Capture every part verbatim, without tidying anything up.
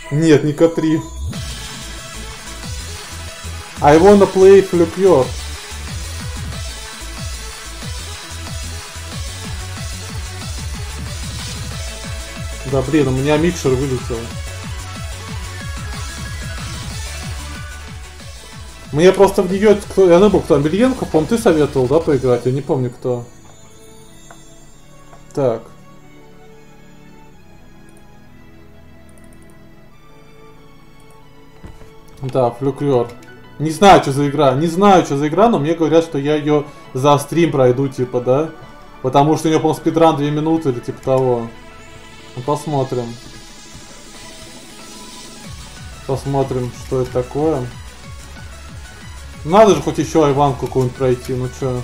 Нет, не К3. I wanna play Flucure. Да, блин, у меня микшер вылетел. Мне просто в нее кто. Я забыл, кто Амельенко, по-моему, ты советовал, да, поиграть? Я не помню кто. Так. Да, Флюклер. Не знаю, что за игра. Не знаю, что за игра, но мне говорят, что я ее за стрим пройду, типа, да? Потому что у нее, по-моему, спидран две минуты или типа того. Ну, посмотрим. Посмотрим, что это такое. Надо же хоть еще Айванку какую-нибудь пройти, ну чё.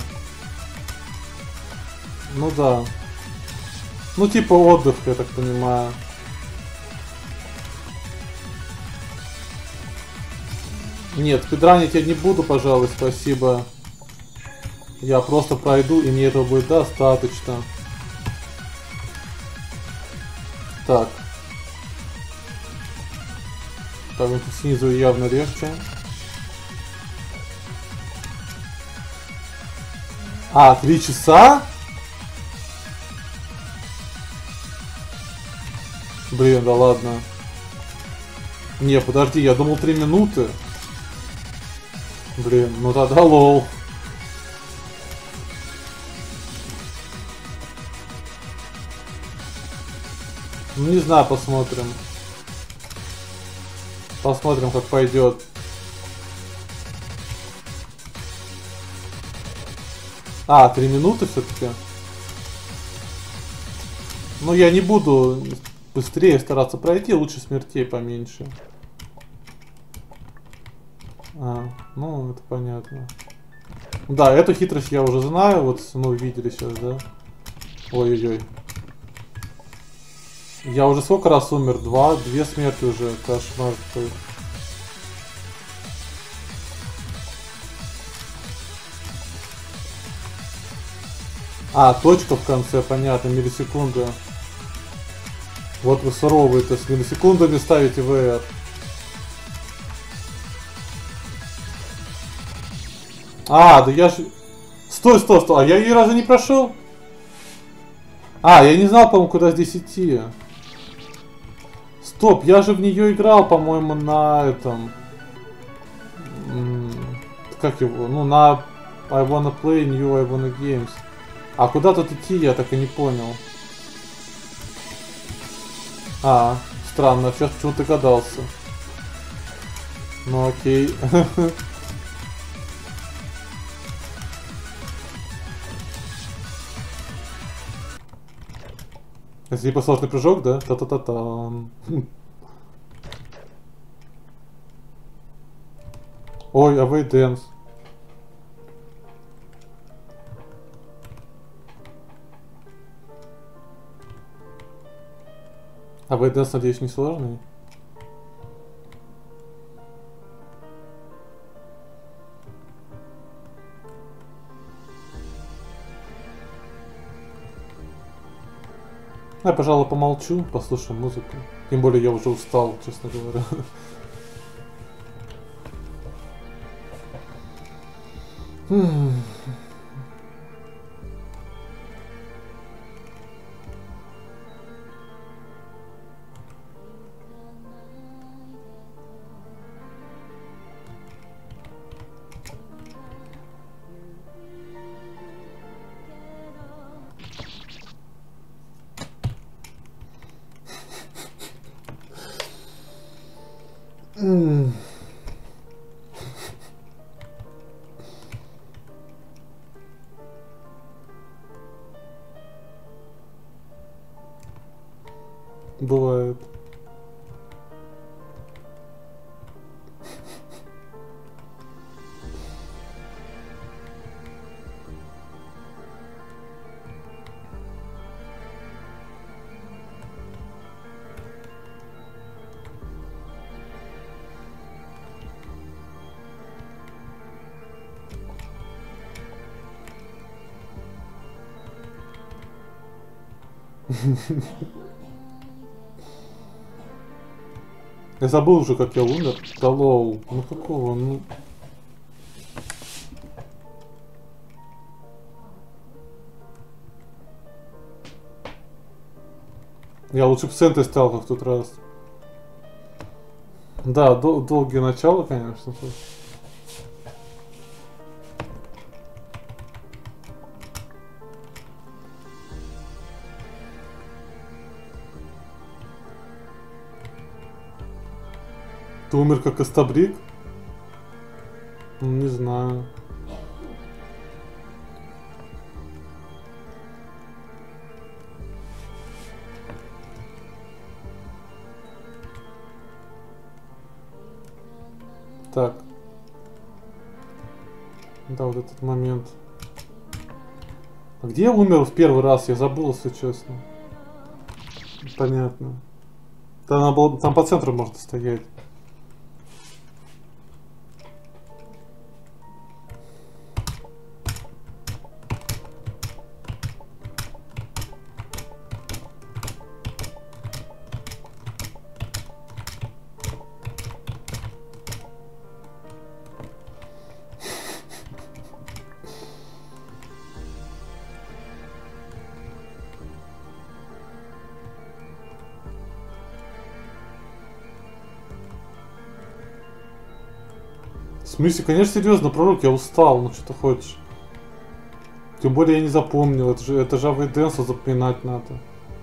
Ну да. Ну типа отдых, я так понимаю. Нет, спидранить я не буду, пожалуй, спасибо. Я просто пройду, и мне этого будет достаточно. Так. Так, вот снизу явно легче. А, три часа? Блин, да ладно. Не, подожди, я думал три минуты. Блин, ну тогда лол. Ну не знаю, посмотрим. Посмотрим, как пойдет. А, три минуты все-таки. Ну я не буду быстрее стараться пройти, лучше смертей поменьше. А, ну это понятно. Да, эту хитрость я уже знаю, вот, ну, видели сейчас, да? Ой-ой-ой. Я уже сколько раз умер? Два, две смерти уже, кошмар такой. А, точка в конце, понятно, миллисекунда. Вот вы суровые-то, с миллисекундами ставите ВР. А, да я ж... Стой, стой, стой, а я ее разве не прошел? А, я не знал, по-моему, куда здесь идти. Стоп, я же в нее играл, по-моему, на этом... Как его? Ну, на I wanna play new I wanna games. А куда тут идти, я так и не понял. А, странно, сейчас почему-то догадался. Ну окей. Это типа сложный прыжок, да? Та-та-та-та. Ой, away dance. Away dance, надеюсь, не сложный? Я, пожалуй, помолчу, послушаю музыку. Тем более я уже устал, честно говоря. Бывает. Я забыл уже, как я умер. Да лоу. Ну какого? Ну... Я лучше в центре стал, как в тот раз. Да, дол долгие начала, конечно. Ты умер как Астабрик? Не знаю. Так. Да, вот этот момент. А где я умер в первый раз? Я забыл, если честно. Понятно. Там, было, там по центру можно стоять. В смысле, конечно, серьезно, пророк, я устал, ну что ты хочешь. Тем более я не запомнил, это же, это же Авейденса запоминать надо.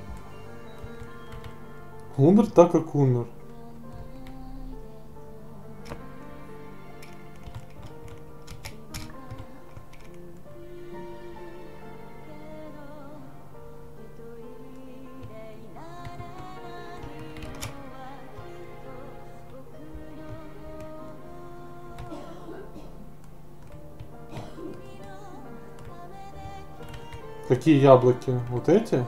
Умер так, как умер. Какие яблоки? Вот эти?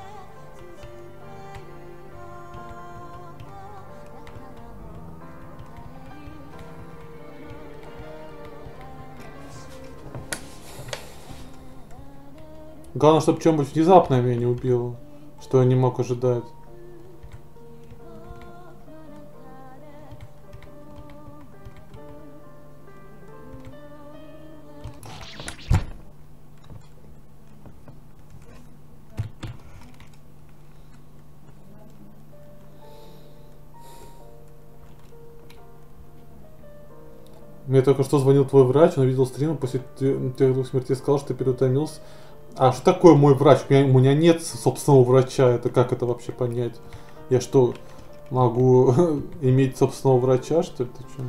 Главное, чтобы что-нибудь внезапное меня не убило, что я не мог ожидать. Мне только что звонил твой врач, он видел стрим, после тех двух смертей сказал, что ты переутомился. А что такое мой врач? У меня, у меня нет собственного врача, это как это вообще понять? Я что, могу иметь собственного врача, что ли? Ты что?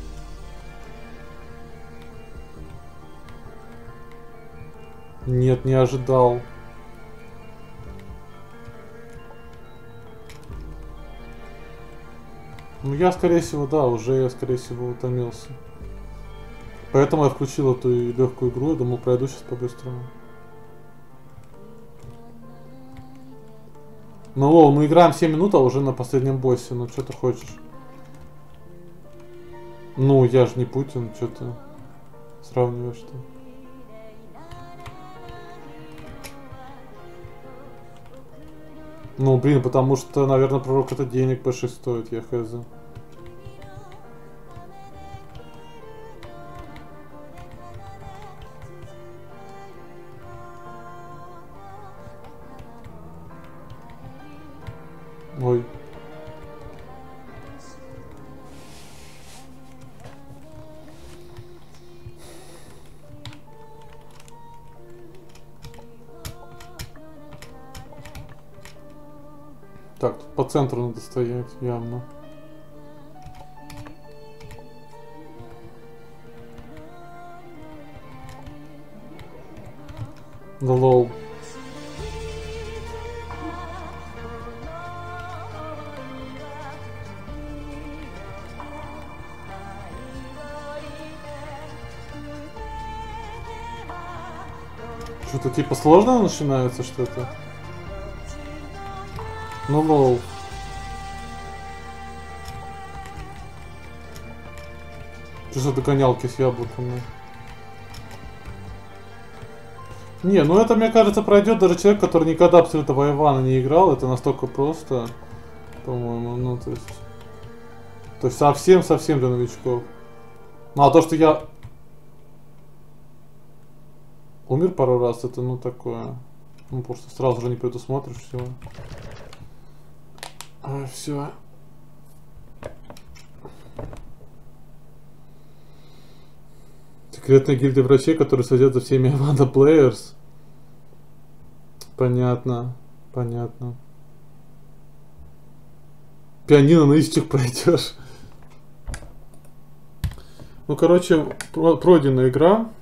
Нет, не ожидал. Ну я, скорее всего, да, уже я, скорее всего, утомился. Поэтому я включил эту легкую игру и думал, пройду сейчас по-быстрому. Ну, лол, мы играем семь минут, а уже на последнем боссе. Ну, что ты хочешь? Ну, я же не Путин, что ты сравниваешь-то? Ну, блин, потому что, наверное, пророк это денег больше стоит, я хз. Ой. Так, тут по центру надо стоять, явно. Да лол. Что-то типа сложно начинается что-то? Ну лол. Что за догонялки с яблоками? Не, ну это, мне кажется, пройдет даже человек, который никогда абсолютно в Ивана не играл. Это настолько просто, по-моему, ну то есть... То есть совсем-совсем для новичков. Ну а то, что я умер пару раз, это ну такое. Ну просто сразу же не предусмотришь всего. А, все. Секретная гильдия врачей, которые следят за всеми Avada Players. Понятно. Понятно. Пианино на ищик пройдешь. Ну, короче, пройденная игра.